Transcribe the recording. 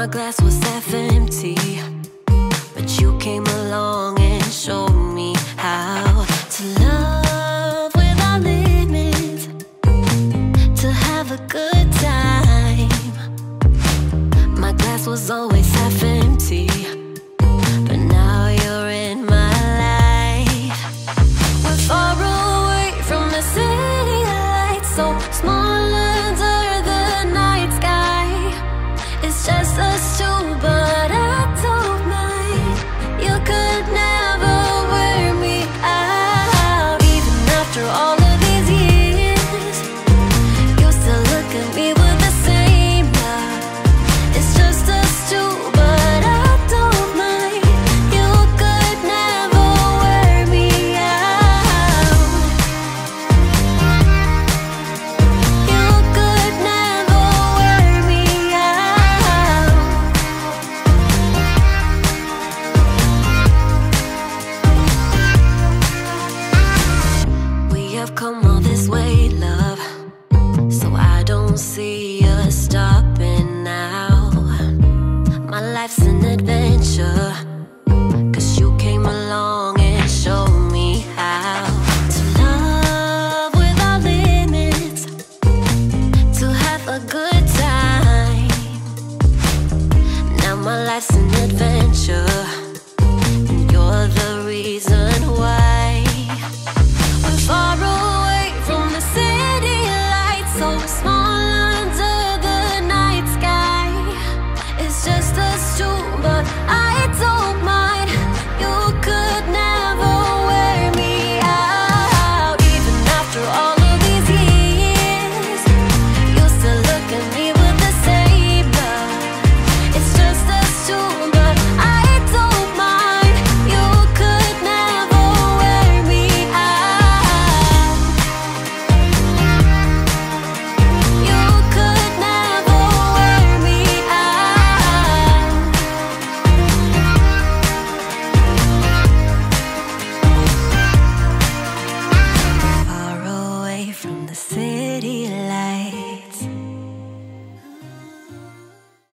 my glass was half empty, but you came along and showed me how to love without limits, to have a good time. My glass was always half empty,